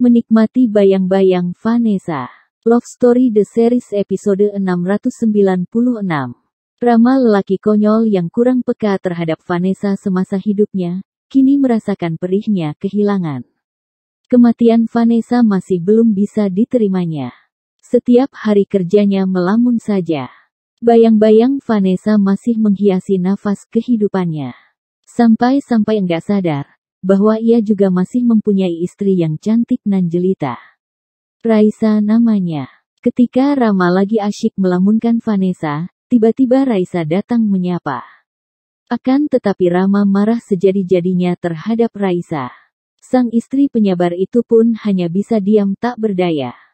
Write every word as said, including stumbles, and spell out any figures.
Menikmati bayang-bayang Vanessa. Love Story The Series episode enam ratus sembilan puluh enam. Rama, lelaki konyol yang kurang peka terhadap Vanessa semasa hidupnya, kini merasakan perihnya kehilangan. Kematian Vanessa masih belum bisa diterimanya. Setiap hari kerjanya melamun saja. Bayang-bayang Vanessa masih menghiasi nafas kehidupannya. Sampai-sampai enggak sadar bahwa ia juga masih mempunyai istri yang cantik nan jelita. Raisa namanya. Ketika Rama lagi asyik melamunkan Vanessa, tiba-tiba Raisa datang menyapa. Akan tetapi Rama marah sejadi-jadinya terhadap Raisa. Sang istri penyabar itu pun hanya bisa diam tak berdaya.